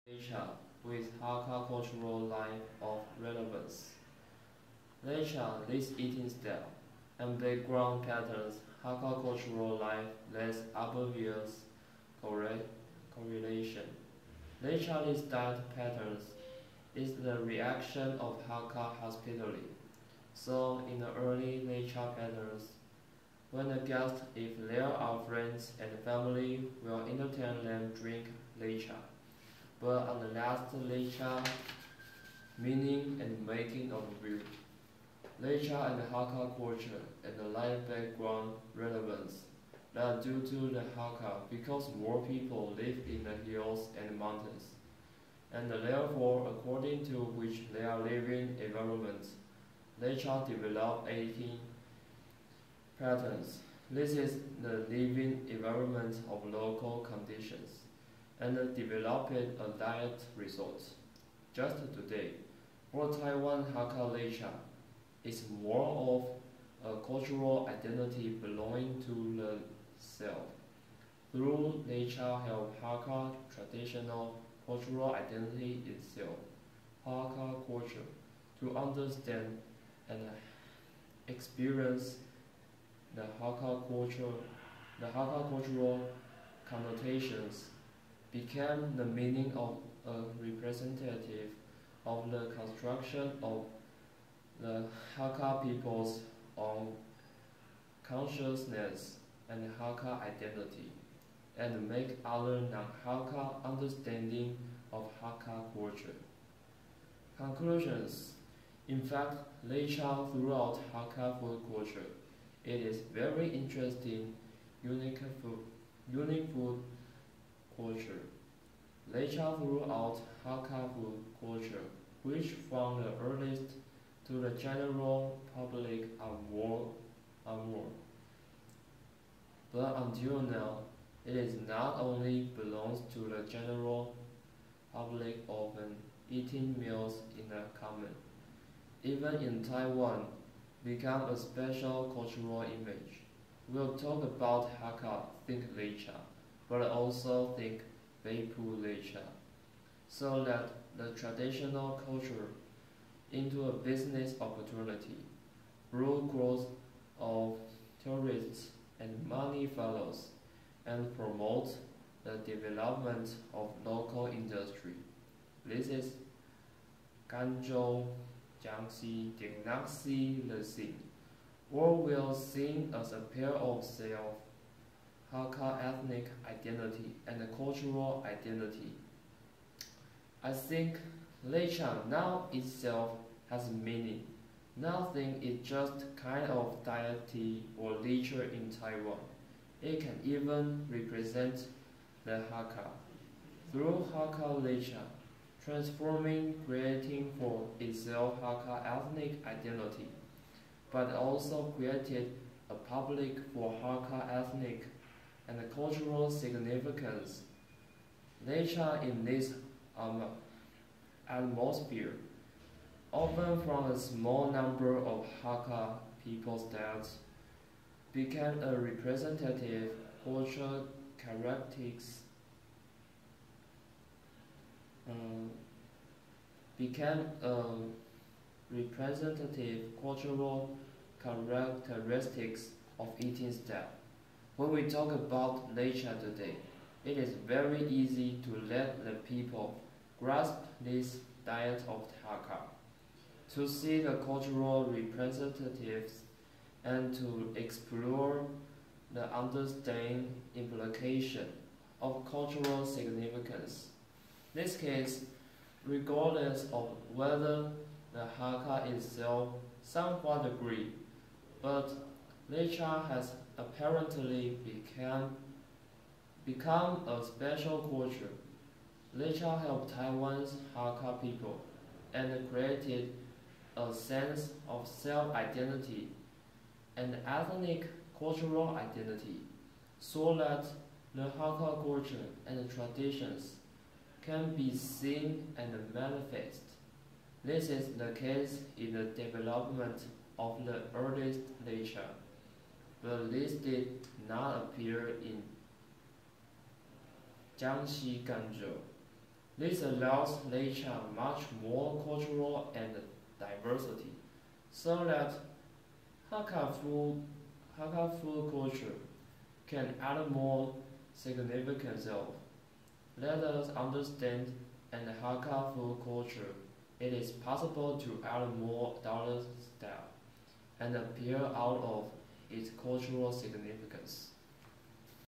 Nature with Hakka cultural life of relevance. Nature, this eating style, and background patterns, Hakka cultural life less obvious correlation. Nature's diet patterns is the reaction of Hakka hospitality. So, in the early nature patterns, when a guest, if there are friends and family, will entertain them drink nature. But on the last nature, meaning and making of view. Nature and Hakka culture and the life background relevance that due to the Hakka because more people live in the hills and mountains, and therefore according to which they are living environments, nature develop 18 patterns. This is the living environment of local conditions and developed a diet result. Just today, for Taiwan Hakka nature is more of a cultural identity belonging to the self. Through nature help Hakka traditional cultural identity itself, Hakka culture, to understand and experience the Hakka cultural connotations became the meaning of a representative of the construction of the Hakka people's own consciousness and Hakka identity, and make other non-Hakka understanding of Hakka culture. Conclusions. In fact, nature throughout Hakka food culture, it is very interesting, unique food culture. Nature throughout Hakka food culture, which from the earliest to the general public are more. But until now, it is not only belongs to the general public often eating meals in a common. Even in Taiwan, become a special cultural image. We'll talk about Hakka, think nature, but also think Beipu nature, so that the traditional culture into a business opportunity, broad growth of tourists and money follows, and promote the development of local industry. This is Ganzhou, Jiangxi did not see the scene, or will seen as a pair of self, Hakka ethnic identity and cultural identity. I think nature now itself has meaning. Nothing is just kind of deity or nature in Taiwan. It can even represent the Hakka. Through Hakka nature, transforming, creating for itself Hakka ethnic identity, but also created a public for Hakka ethnic and cultural significance. Nature in this atmosphere, often from a small number of Hakka people's diets, became a representative cultural characteristics. Became a representative cultural characteristics of eating style. When we talk about nature today, it is very easy to let the people grasp this diet of Hakka, to see the cultural representatives, and to explore the understanding implication of cultural significance. In this case, regardless of whether the Hakka itself somewhat agree, but nature has apparently become a special culture. Nature helped Taiwan's Hakka people and created a sense of self-identity and ethnic cultural identity, so that the Hakka culture and traditions can be seen and manifest. This is the case in the development of the earliest nature, but this did not appear in Jiangxi Ganzhou. This allows nature much more cultural and diversity, so that Hakka food culture can add more significance of. Let us understand in Hakka food culture, it is possible to add more dollar style and appeal out of its cultural significance.